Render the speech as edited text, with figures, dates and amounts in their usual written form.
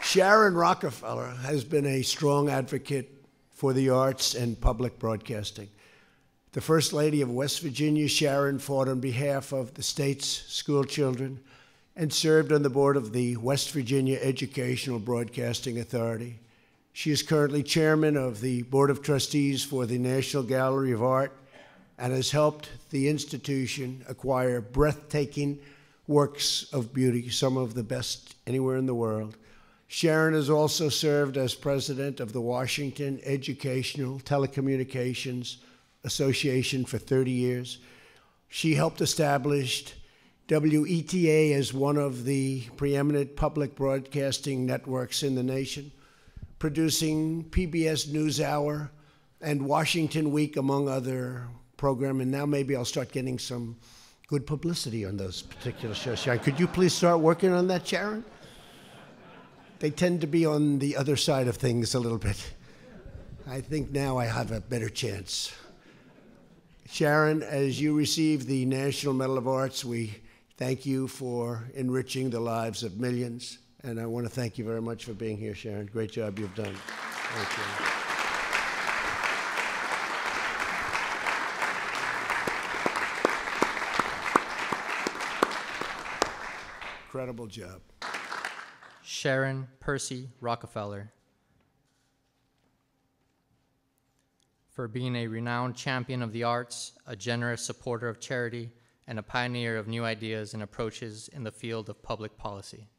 Sharon Rockefeller has been a strong advocate for the arts and public broadcasting. The First Lady of West Virginia, Sharon, fought on behalf of the state's school children and served on the board of the West Virginia Educational Broadcasting Authority. She is currently chairman of the Board of Trustees for the National Gallery of Art and has helped the institution acquire breathtaking works of beauty, some of the best anywhere in the world. Sharon has also served as president of the Washington Educational Telecommunications Association for 30 years. She helped establish WETA as one of the preeminent public broadcasting networks in the nation, producing PBS NewsHour and Washington Week, among other programs. And now maybe I'll start getting some good publicity on those particular shows. Sharon, could you please start working on that, Sharon? They tend to be on the other side of things a little bit. I think now I have a better chance. Sharon, as you receive the National Medal of Arts, we thank you for enriching the lives of millions. And I want to thank you very much for being here, Sharon. Great job you've done. Thank you. Incredible job. Sharon Percy Rockefeller, for being a renowned champion of the arts, a generous supporter of charity, and a pioneer of new ideas and approaches in the field of public policy.